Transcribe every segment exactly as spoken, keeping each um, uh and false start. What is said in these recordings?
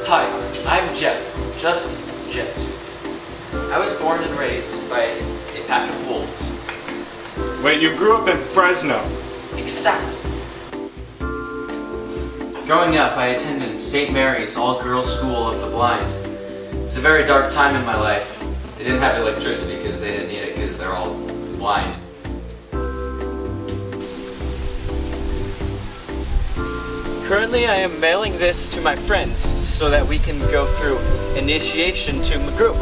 Hi, I'm Jeff. Just Jeff. I was born and raised by a pack of wolves. Wait, you grew up in Fresno? Exactly. Growing up, I attended Saint Mary's All-Girls School of the Blind. It's a very dark time in my life. They didn't have electricity because they didn't need it because they're all blind. Currently, I am mailing this to my friends so that we can go through initiation to my group.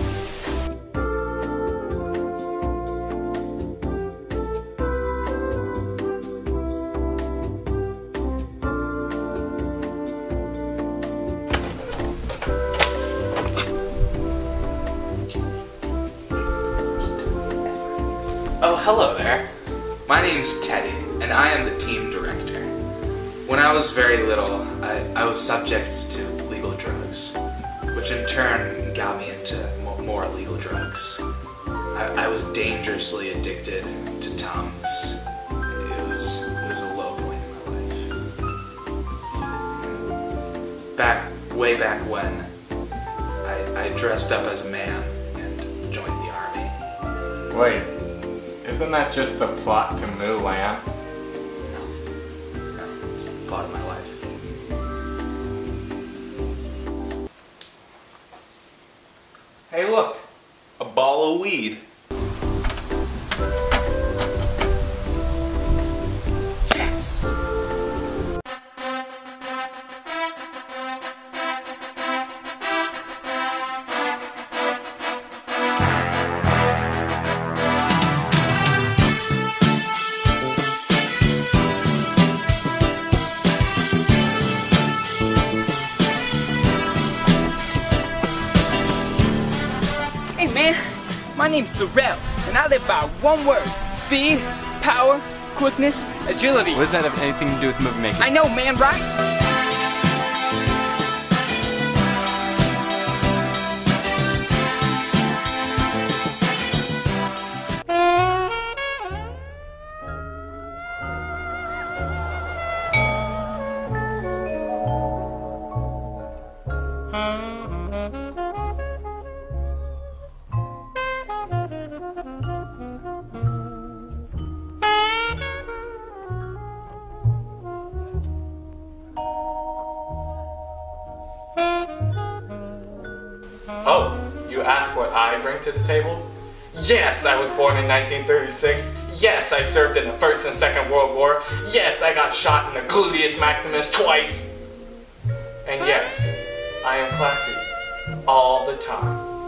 Oh, hello there. My name's Teddy, and I am the team director. When I was very little, I, I was subject to legal drugs, which in turn got me into more illegal drugs. I, I was dangerously addicted to Tums. It was, it was a low point in my life. Back, way back when, I, I dressed up as a man and joined the army. Wait, isn't that just a plot to Mulan? Part of my life. Hey look, a ball of weed. Yes! Hey man, my name's Sorrel, and I live by one word: speed, power, quickness, agility. What does that have anything to do with movie making? I know, man, right? Oh, you asked what I bring to the table? Yes, I was born in nineteen thirty-six. Yes, I served in the First and Second World War. Yes, I got shot in the gluteus maximus twice. And yes, I am classy all the time.